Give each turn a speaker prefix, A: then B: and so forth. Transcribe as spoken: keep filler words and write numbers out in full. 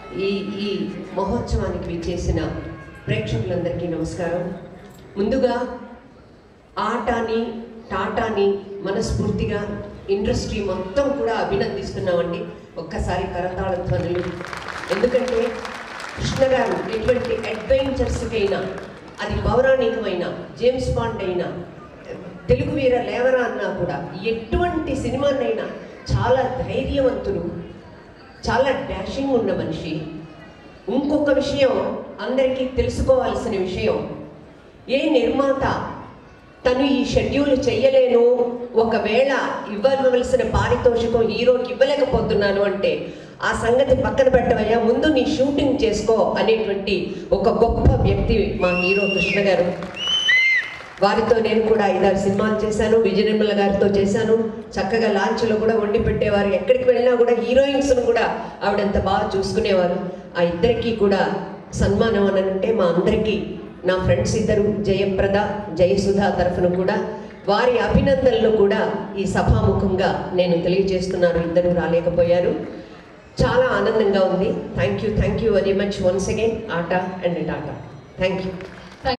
A: ఈ ఈ మహోత్సవానికి విచ్చేసిన ప్రేక్షకులందరికీ నమస్కారం. ముందుగా ఆటాని టాటాని మనస్ఫూర్తిగా ఇండస్ట్రీ మొత్తం కూడా అభినందిస్తున్నామండి. ఒక్కసారి కరతాళ ధ్వనులు. ఎందుకంటే కృష్ణ గారు ఎటువంటి అడ్వెంచర్స్కైనా, అది పౌరాణికమైన జేమ్స్ బాండ్ అయినా, తెలుగు వీర లేవరా అన్నా కూడా, ఎటువంటి సినిమానైనా చాలా ధైర్యవంతులు, చాలా డాషింగ్ ఉన్న మనిషి. ఇంకొక విషయం అందరికీ తెలుసుకోవాల్సిన విషయం, ఏ నిర్మాత తను ఈ షెడ్యూల్ చెయ్యలేను, ఒకవేళ ఇవ్వవలసిన పారితోషికం హీరోకి ఇవ్వలేకపోతున్నాను అంటే ఆ సంగతి పక్కన పెట్టవయ్యా, ముందు నీ షూటింగ్ చేసుకో అనేటువంటి ఒక గొప్ప వ్యక్తి మా హీరో కృష్ణ గారు. వారితో నేను కూడా ఐదారు సినిమాలు చేశాను, విజయనిర్మల గారితో చేశాను. చక్కగా లాంచ్లో కూడా వండి పెట్టేవారు. ఎక్కడికి వెళ్ళినా కూడా హీరోయిన్స్ను కూడా ఆవిడంత బాగా చూసుకునేవారు. ఆ ఇద్దరికీ కూడా సన్మానం అని అంటే మా అందరికీ, నా ఫ్రెండ్స్ ఇద్దరు జయప్రద జయసుధ తరఫున కూడా వారి అభినందనలు కూడా ఈ సభాముఖంగా నేను తెలియజేస్తున్నాను. ఇద్దరు రాలేకపోయారు. చాలా ఆనందంగా ఉంది. Thank you thank you very much once again ATA and TATA. Thank you.